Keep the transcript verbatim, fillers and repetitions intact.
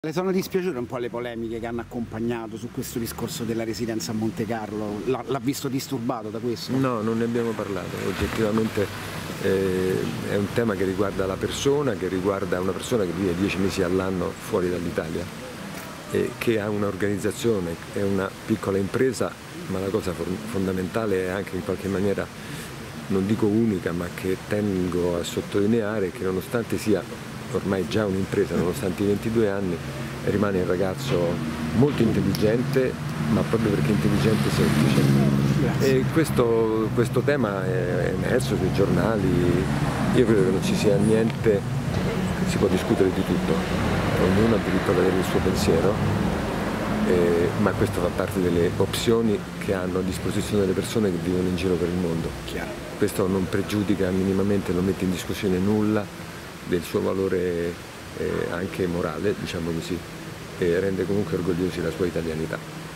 Le sono dispiaciute un po' le polemiche che hanno accompagnato su questo discorso della residenza a Monte Carlo? L'ha visto disturbato da questo? No, non ne abbiamo parlato. Oggettivamente eh, è un tema che riguarda la persona, che riguarda una persona che vive dieci mesi all'anno fuori dall'Italia e che ha un'organizzazione, è una piccola impresa, ma la cosa fondamentale è anche in qualche maniera, non dico unica, ma che tengo a sottolineare, che nonostante sia ormai già un'impresa, nonostante i ventidue anni, rimane un ragazzo molto intelligente, ma proprio perché intelligente semplice. E questo, questo tema è emerso sui giornali. Io credo che non ci sia niente, si può discutere di tutto, ognuno ha diritto ad avere il suo pensiero, eh, ma questo fa parte delle opzioni che hanno a disposizione le persone che vivono in giro per il mondo. Chiaro. Questo non pregiudica minimamente, non mette in discussione nulla del suo valore eh, anche morale, diciamo così, e rende comunque orgogliosi la sua italianità.